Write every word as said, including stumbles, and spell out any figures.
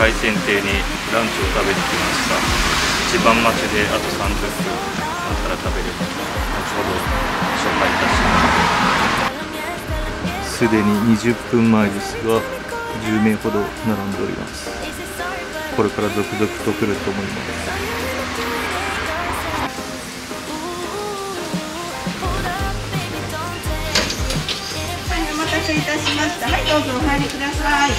海鮮亭にランチを食べに来ました。一番待ちであとさんじゅっぷん待ったら食べれる。後ほど紹介いたします。すでににじゅっぷんまえですがじゅうめいほど並んでおります。これから続々と来ると思います。 お待たせいたしました。はい、どうぞお入りください。